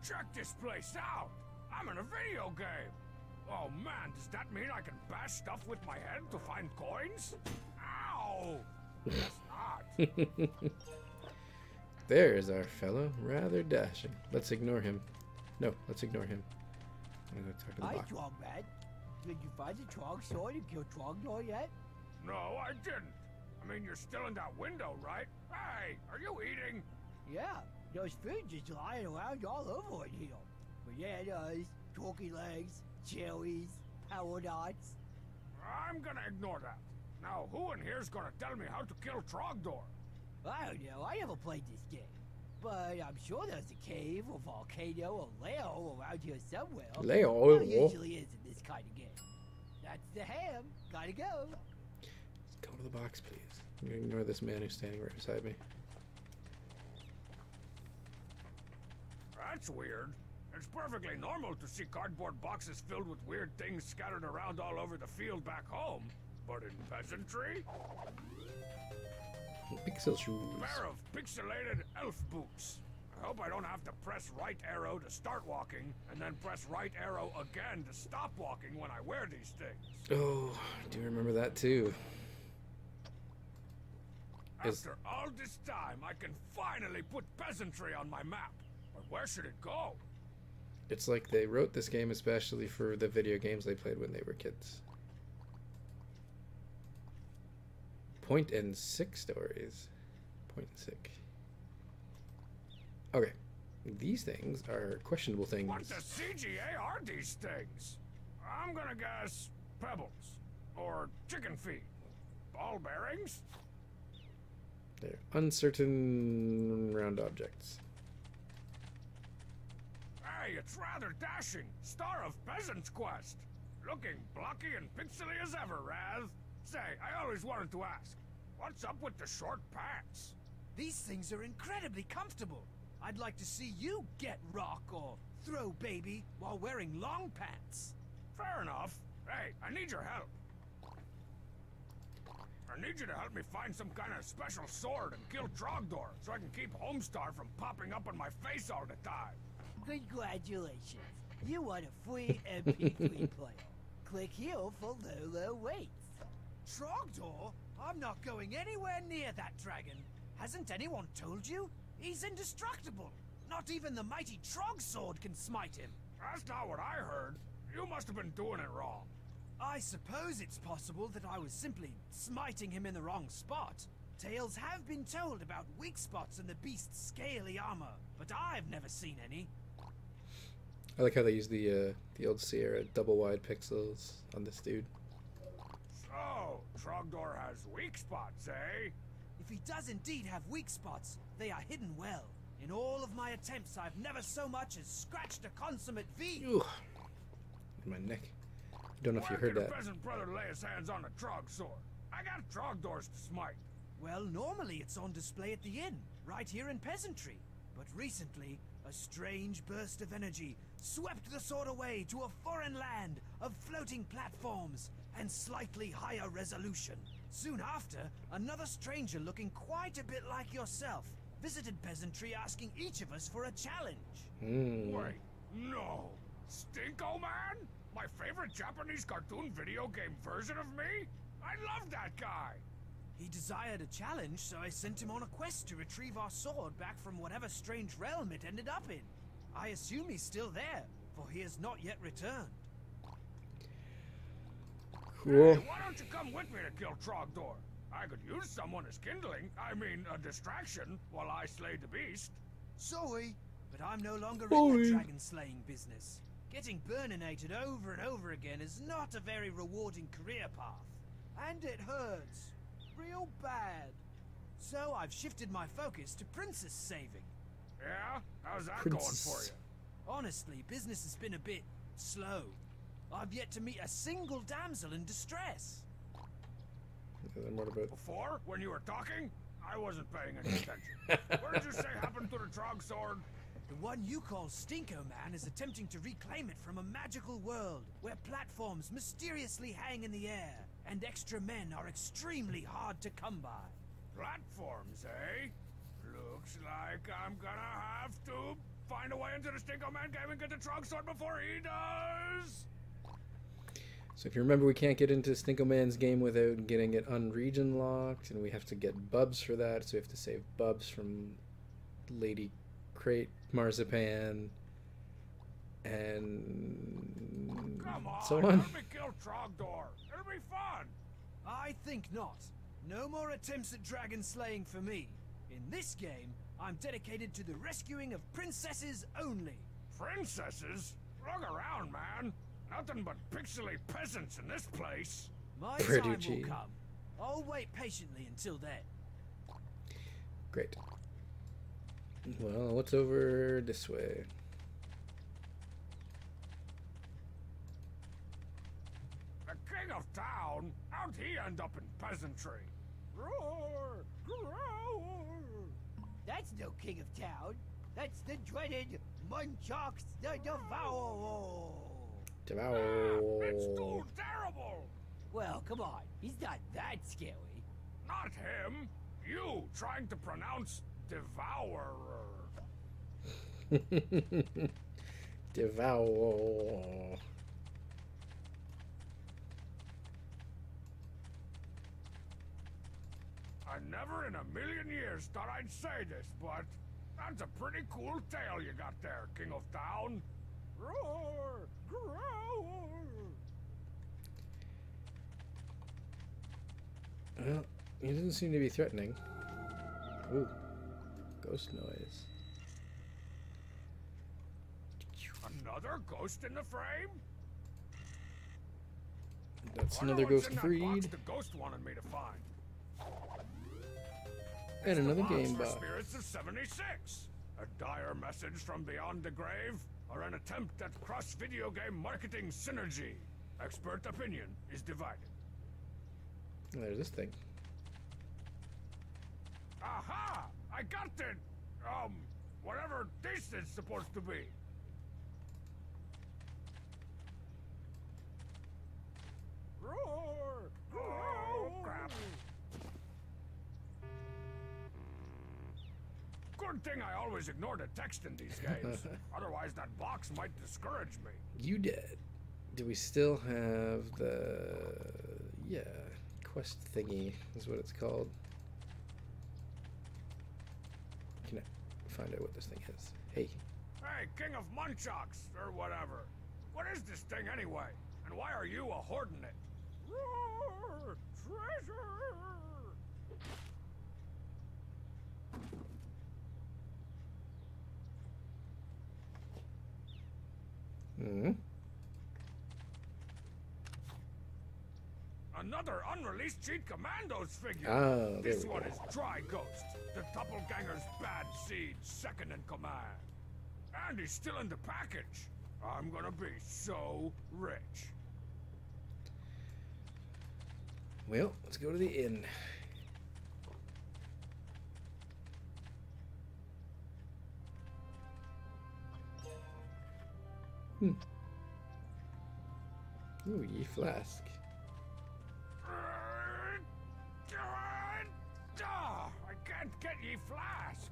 Check this place out! I'm in a video game! Oh man, does that mean I can bash stuff with my head to find coins? Ow! Guess not. There's our fellow, rather dashing. Let's ignore him. No, let's ignore him. I'm gonna talk to the Hi, box. Trogman. Did you find the Trog sword and kill Trogdor yet? No, I didn't. I mean, you're still in that window, right? Hey, are you eating? Yeah, there's food just lying around all over in here. Bananas, turkey legs, cherries, power dots. I'm gonna ignore that. Now, who in here's gonna tell me how to kill Trogdor? I don't know, I never played this game. But I'm sure there's a cave or volcano or lair around here somewhere. Lair? There usually is in this kind of game. That's the ham. Gotta go. Go to the box, please. I'm gonna ignore this man who's standing right beside me. That's weird. It's perfectly normal to see cardboard boxes filled with weird things scattered around all over the field back home. But in peasantry? Pixel shoes. Pair of pixelated elf boots. I hope I don't have to press right arrow to start walking, and then press right arrow again to stop walking when I wear these things. Oh, I do remember that too. After all this time, I can finally put peasantry on my map. But where should it go? It's like they wrote this game especially for the video games they played when they were kids. Point and sick stories. Point and sick. Okay. These things are questionable things. What the CGA are these things? I'm gonna guess pebbles. Or chicken feet. Ball bearings? They're uncertain round objects. Hey, it's rather dashing. Star of Peasant's Quest. Looking blocky and pixely as ever, Raz. Say, I always wanted to ask, what's up with the short pants? These things are incredibly comfortable. I'd like to see you get rock or throw baby while wearing long pants. Fair enough. Hey, I need your help. I need you to help me find some kind of special sword and kill Trogdor so I can keep Homestar from popping up on my face all the time. Congratulations. You won a free MP3 player. Click here for low weights. Trogdor? I'm not going anywhere near that dragon. Hasn't anyone told you? He's indestructible. Not even the mighty Trog sword can smite him. That's not what I heard. You must have been doing it wrong. I suppose it's possible that I was simply smiting him in the wrong spot. Tales have been told about weak spots in the beast's scaly armor, but I've never seen any. I like how they use the old Sierra double wide pixels on this dude. So, Trogdor has weak spots, eh? If he does indeed have weak spots, they are hidden well. In all of my attempts, I've never so much as scratched a consummate V. Ooh, in my neck. Don't know if you heard Where that. can a peasant brother lay his hands on a Trog sword? I got Trogdors to smite. Well, normally it's on display at the inn, right here in Peasantry. But recently, a strange burst of energy swept the sword away to a foreign land of floating platforms and slightly higher resolution. Soon after, another stranger looking quite a bit like yourself visited Peasantry asking each of us for a challenge. Wait, no. Stinko Man? My favorite Japanese cartoon video game version of me? I love that guy! He desired a challenge, so I sent him on a quest to retrieve our sword back from whatever strange realm it ended up in. I assume he's still there, for he has not yet returned. Cool. Hey, why don't you come with me to kill Trogdor? I could use someone as kindling, a distraction, while I slay the beast. Sorry, but I'm no longer in the dragon-slaying business. Getting burninated over and over again is not a very rewarding career path. And it hurts. Real bad. So I've shifted my focus to princess saving. Yeah? How's that Princess. going for you? Honestly, business has been a bit slow. I've yet to meet a single damsel in distress. And what about Before, when you were talking, I wasn't paying any attention. What did you say happened to the Trog sword? The one you call Stinko Man is attempting to reclaim it from a magical world where platforms mysteriously hang in the air and extra men are extremely hard to come by. Platforms, eh? Looks like I'm gonna have to find a way into the Stinko Man game and get the trunk sword before he does. So if you remember, we can't get into Stinko Man's game without getting it unregion locked, and we have to get Bubs for that, so we have to save Bubs from Lady Crate Marzipan, and Come on, so on. let me kill Trogdor. It'll be fun. I think not. No more attempts at dragon slaying for me. In this game, I'm dedicated to the rescuing of princesses only. Princesses? Look around, man. Nothing but pixely peasants in this place. My Pretty time G. will come. I'll wait patiently until then. Great. Well, what's over this way? The king of town? How'd he end up in peasantry? Roar! Growl! That's no king of town. That's the dreaded Munchox the Devourer. It's Devour. too terrible! Well, come on. He's not that scary. Not him. You trying to pronounce devourer. Devour. I never in a million years thought I'd say this, but that's a pretty cool tale you got there, King of Town. Roar! Growl! Well, he doesn't seem to be threatening. Ooh. Ghost noise. Another ghost in the frame? That's Wonder another what's ghost in that box freed. the ghost wanted me to find. And another Box game for box. Spirits of 76. A dire message from beyond the grave, or an attempt at cross-video game marketing synergy. Expert opinion is divided. There's this thing. Aha! I got it! Whatever this is supposed to be. Roar! Oh, crap. Good thing I always ignore the text in these games. Otherwise, that box might discourage me. You did. Do we still have the... Yeah, quest thingy is what it's called. Can I find out what this thing is? Hey. Hey, King of Munchox, or whatever. What is this thing anyway? And why are you a-hoarding it? Roar! Treasure! Hmm. Another unreleased Cheat Commandos figure. Ah, there This we one go. is Dry Ghost, the Doppelganger's bad seed, second in command. And he's still in the package. I'm gonna be so rich. Well, let's go to the inn. Ooh, ye flask. I can't get ye flask.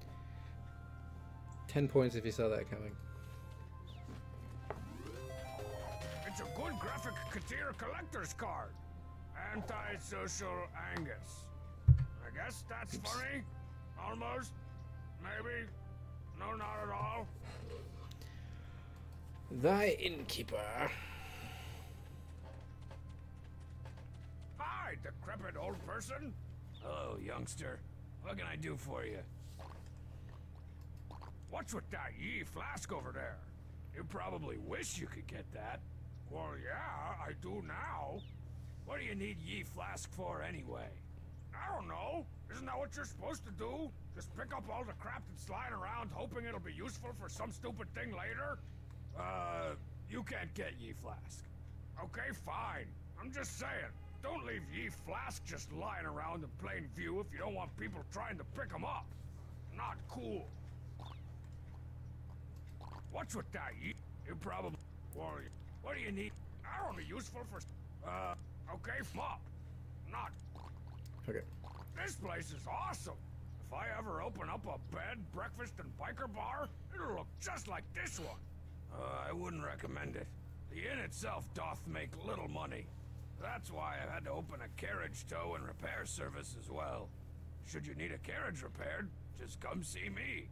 10 points if you saw that coming. It's a good graphic Katir collector's card. Antisocial Angus. I guess that's funny. Almost. Maybe. No, not at all. Thy innkeeper. Hi, decrepit old person. Hello, youngster. What can I do for you? What's with that ye flask over there? You probably wish you could get that. Well, yeah, I do now. What do you need ye flask for anyway? I don't know. Isn't that what you're supposed to do? Just pick up all the crap that's lying around hoping it'll be useful for some stupid thing later? You can't get ye flask. Okay, fine. I'm just saying. Don't leave ye flask just lying around in plain view if you don't want people trying to pick them up. Not cool. What's with that? You probably... Well, what do you need? Are only useful for... okay, up. Not... Okay. This place is awesome. if I ever open up a bed, breakfast, and biker bar, it'll look just like this one. I wouldn't recommend it. The inn itself doth make little money. That's why I had to open a carriage tow and repair service as well. Should you need a carriage repaired, just come see me.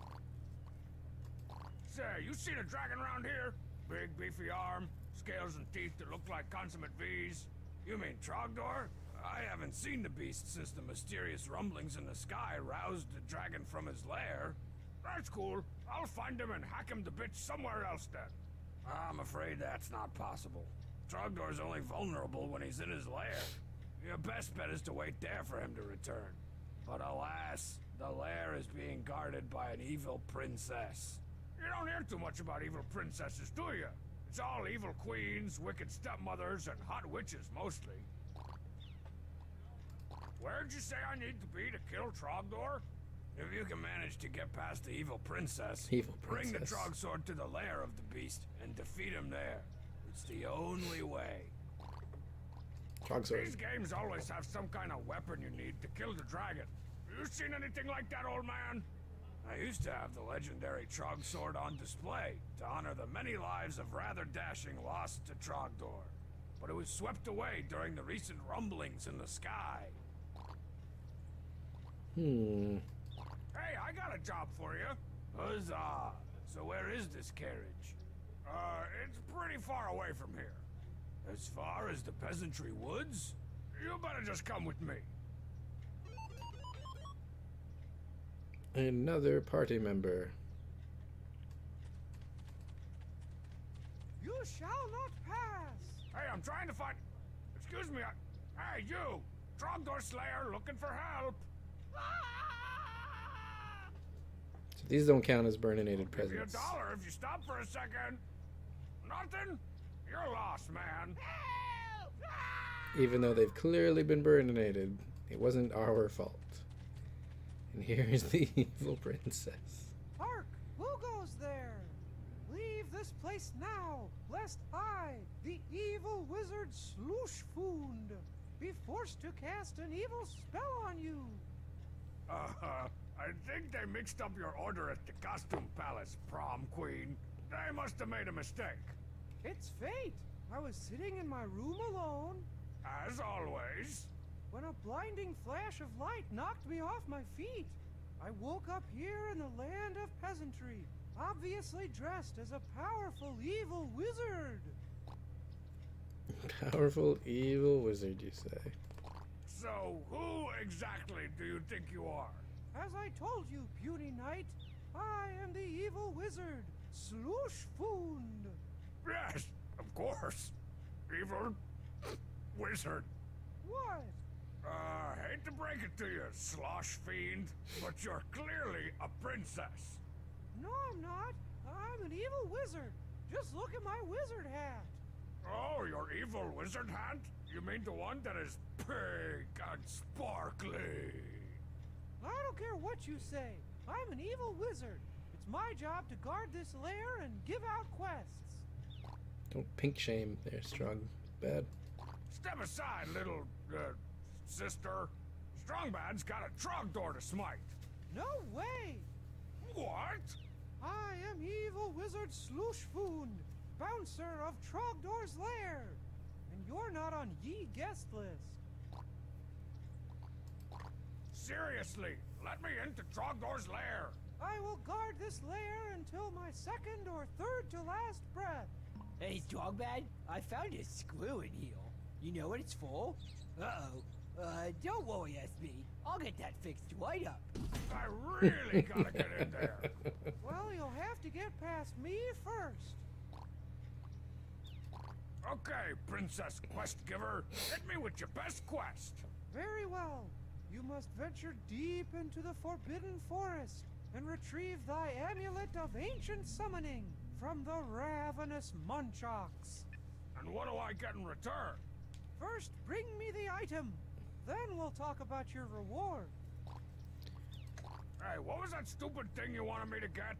Say, you seen a dragon around here? Big beefy arm, scales and teeth that look like consummate V's. You mean Trogdor? I haven't seen the beast since the mysterious rumblings in the sky roused the dragon from his lair. That's cool. I'll find him and hack him to bits somewhere else then. I'm afraid that's not possible. Trogdor's only vulnerable when he's in his lair. Your best bet is to wait there for him to return. But alas, the lair is being guarded by an evil princess. You don't hear too much about evil princesses, do you? It's all evil queens, wicked stepmothers, and hot witches mostly. Where'd you say I need to be to kill Trogdor? If you can manage to get past the evil princess, bring the Trog sword to the lair of the beast and defeat him there. It's the only way. Trog sword. These games always have some kind of weapon you need to kill the dragon. You seen anything like that, old man? I used to have the legendary Trog sword on display to honor the many lives of rather dashing lost to Trogdor. But it was swept away during the recent rumblings in the sky. Hey, I got a job for you. Huzzah! So where is this carriage? It's pretty far away from here. As far as the peasantry woods? You better just come with me. Another party member. You shall not pass. Hey, I'm trying to find... Excuse me, Hey, you! Trogdor Slayer looking for help! So these don't count as burninated Give you presents. $1 if you stop for a second. Nothing? You're lost, man. Even though they've clearly been burninated, it wasn't our fault. And here's the evil princess. Hark! Who goes there? Leave this place now, lest I, the evil wizard Slooshfoond, be forced to cast an evil spell on you. I think they mixed up your order at the costume palace, prom queen. They must have made a mistake. It's fate. I was sitting in my room alone As always. when a blinding flash of light knocked me off my feet. I woke up here in the land of peasantry, obviously dressed as a powerful evil wizard. Powerful evil wizard, you say? So, who exactly do you think you are? As I told you, puny knight, I am the evil wizard, Slooshfoond. Yes, of course. Evil wizard. What? Hate to break it to you, slosh fiend, but you're clearly a princess. No, I'm not. I'm an evil wizard. Just look at my wizard hat. Oh, your evil wizard hat? You mean the one that is pink and sparkly? I don't care what you say. I'm an evil wizard. It's my job to guard this lair and give out quests. Don't pink shame there, Strong. Bad. Step aside, little, sister. Strongbad's got a Trogdor to smite. No way! What? I am evil wizard Slooshfoond, bouncer of Trogdor's lair. And you're not on ye guest list. Seriously, let me into Trogdor's lair. I will guard this lair until my second or third to last breath. Hey, Strongbad, I found a screw in here. You know what it's for? Uh-oh. Don't worry, SB. I'll get that fixed right up. I really gotta get in there. Well, you'll have to get past me first. Okay, Princess Quest Giver, hit me with your best quest. Very well. You must venture deep into the Forbidden Forest and retrieve thy amulet of ancient summoning from the ravenous Munchauks. And what do I get in return? First, bring me the item. Then we'll talk about your reward. Hey, what was that stupid thing you wanted me to get?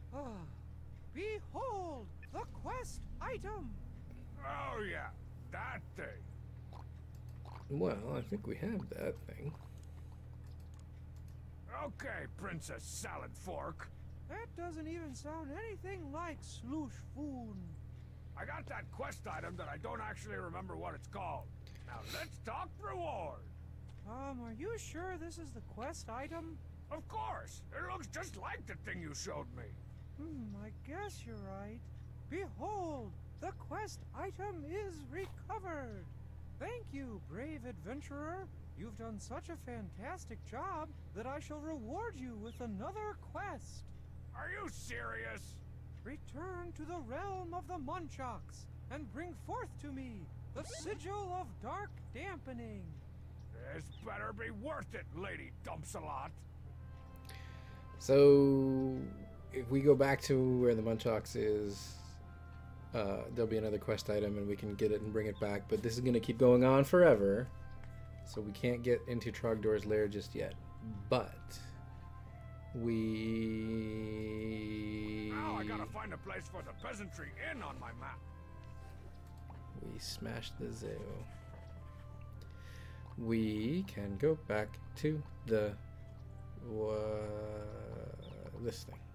Behold, the quest item. Oh yeah, that thing. Well, I think we have that thing. Okay, Princess Salad Fork. That doesn't even sound anything like Sloosh Foon. I got that quest item that I don't actually remember what it's called. Now let's talk reward. Are you sure this is the quest item? Of course. It looks just like the thing you showed me. I guess you're right. Behold, the quest item is recovered. Thank you, brave adventurer. You've done such a fantastic job that I shall reward you with another quest. Are you serious? Return to the realm of the Munchauks and bring forth to me the sigil of dark dampening. This better be worth it, Lady Dumpsalot. So, if we go back to where the Munchauks is, there'll be another quest item and we can get it and bring it back. But this is going to keep going on forever. So we can't get into Trogdor's lair just yet. But we... Now I gotta find a place for the peasantry inn on my map. We smashed the zoo. We can go back to the... this thing.